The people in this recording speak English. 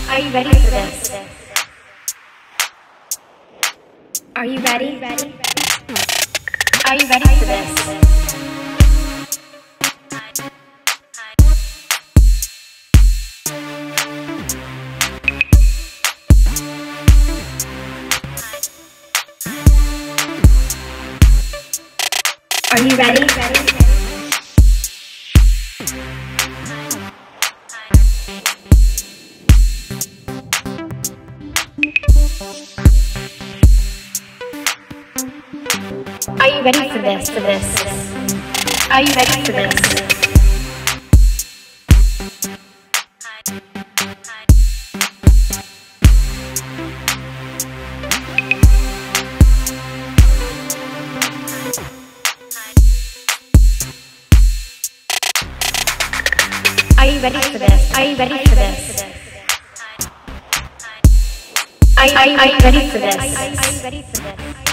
Are you ready for this? Are you ready? Are you ready for this? Are you ready? Are you ready for this? Are you ready for this? Are you ready for this? Are you ready for this? Are you ready for this?